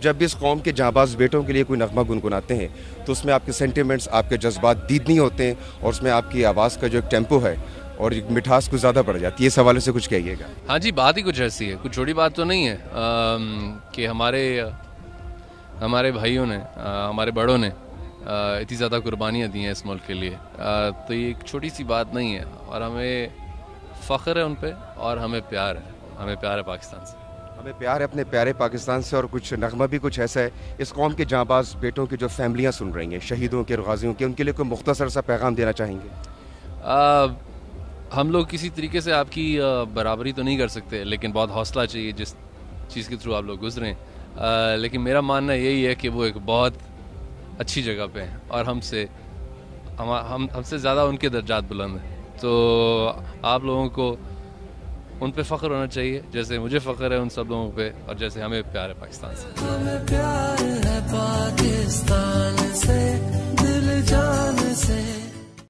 جب بھی اس قوم کے جانباز بیٹوں کے لیے کوئی نغمہ گنگناتے ہیں تو اس میں آپ کے سینٹیمنٹس، آپ کے جذبات دیدنی ہوتے ہیں، اور اس میں آپ کی آواز کا جو ایک ٹیمپو ہے اور ایک مٹھاس کچھ زیادہ بڑھ جاتی ہے. اس حوالے سے کچھ کہیے گا. ہاں جی، بات ہی کچھ ایسی ہے، کچھ چھوٹی بات تو نہیں ہے کہ ہمارے بھائیوں نے، ہمارے بڑوں نے اتنی زیادہ قربانیاں دی ہیں اس ملک کے لیے، تو یہ ایک چھوٹی سی بات نہیں ہے، اور ہمیں فخر ہے ان پہ، اور ہمیں پیار ہے پاکستان سے. ہمیں پیار ہے اپنے پیارے پاکستان سے. اور کچھ نغمہ بھی کچھ ایسا ہے اس قوم کے جانباز بیٹوں کی جو فیملیاں سن رہی ہیں، شہیدوں کے، غازیوں کے، ان کے لیے کوئی مختصر سا پیغام دینا چاہیں گے؟ ہم لوگ کسی طریقے سے آپ کی برابری تو نہیں کر سکتے، لیکن بہت حوصلہ چاہیے جس چیز کے تھرو آپ لوگ گزریں. لیکن میرا ماننا یہی ہے کہ وہ ایک بہت اچھی جگہ پہ ہیں، اور ہم سے زیادہ ان کے درجات بلند ہیں. تو آپ لوگوں کو ان پہ فخر ہونا چاہیے، جیسے مجھے فخر ہے ان سب لوگوں پہ، اور جیسے ہمیں پیار ہے پاکستان سے.